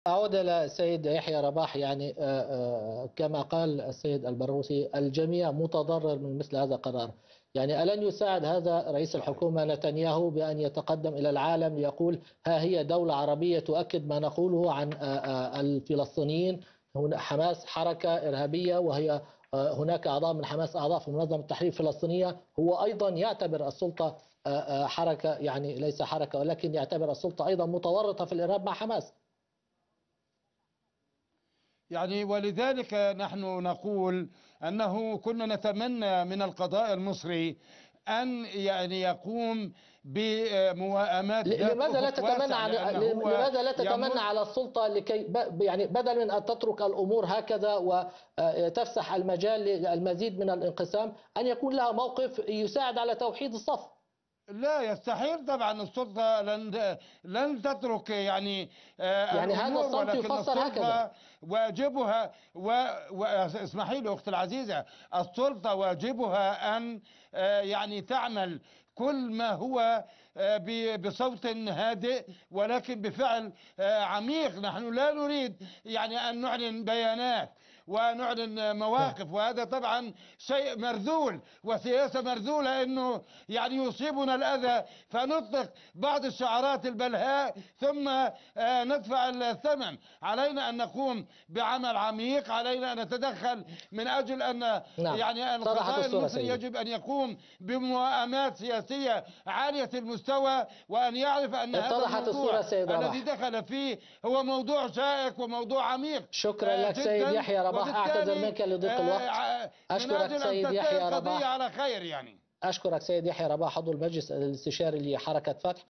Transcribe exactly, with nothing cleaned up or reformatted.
أعود إلى السيد يحيى رباح. يعني آه، آه، كما قال السيد البرغوثي الجميع متضرر من مثل هذا القرار. يعني ألن يساعد هذا رئيس الحكومة نتنياهو بأن يتقدم إلى العالم ليقول ها هي دولة عربية تؤكد ما نقوله عن آه، آه، الفلسطينيين؟ هنا حماس حركة إرهابية، وهي آه، هناك أعضاء من حماس أعضاء في منظمة التحرير الفلسطينية. هو أيضا يعتبر السلطة آه، آه، حركة، يعني ليس حركة ولكن يعتبر السلطة أيضا متورطة في الإرهاب مع حماس. يعني ولذلك نحن نقول أنه كنا نتمنى من القضاء المصري أن يعني يقوم بموائمات ذات لماذا لا أفق تتمنى واسع، عن لأن هو لماذا لا تتمنى يمر. على السلطة لكي ب- يعني بدل من أن تترك الأمور هكذا وتفسح المجال للمزيد من الانقسام، أن يكون لها موقف يساعد على توحيد الصف؟ لا، يستحيل طبعا. السلطة لن لن تترك يعني آه يعني هذا الأمور، الصمت ولكن يفسر هكذا. السلطة واجبها و... و... اسمحي لي أختي العزيزة، السلطة واجبها أن آه يعني تعمل كل ما هو آه ب... بصوت هادئ، ولكن بفعل آه عميق. نحن لا نريد يعني أن نعلن بيانات ونعلن نعم. مواقف، وهذا طبعا شيء مرذول وسياسة مرذولة، انه يعني يصيبنا الاذى فنطلق بعض الشعارات البلهاء ثم آه، ندفع الثمن. علينا ان نقوم بعمل عميق، علينا ان نتدخل من اجل ان نعم، يعني اتضحت القضاء الصورة المصري سيدي. يجب ان يقوم بموائمات سياسية عالية المستوى، وان يعرف ان هذا اتضحت الصورة الموضوع سيد الذي رباح. دخل فيه هو موضوع شائك وموضوع عميق شكرا آه، لك سيد جدا، يحيى رباح، أعتذر وبالتالي منك لضيق الوقت. آه، من أشكرك أجل أن سيد تنتهي يحيى القضية رباح. على خير يعني. أشكرك سيد يحيى رباح، عضو المجلس الاستشاري لحركة فتح.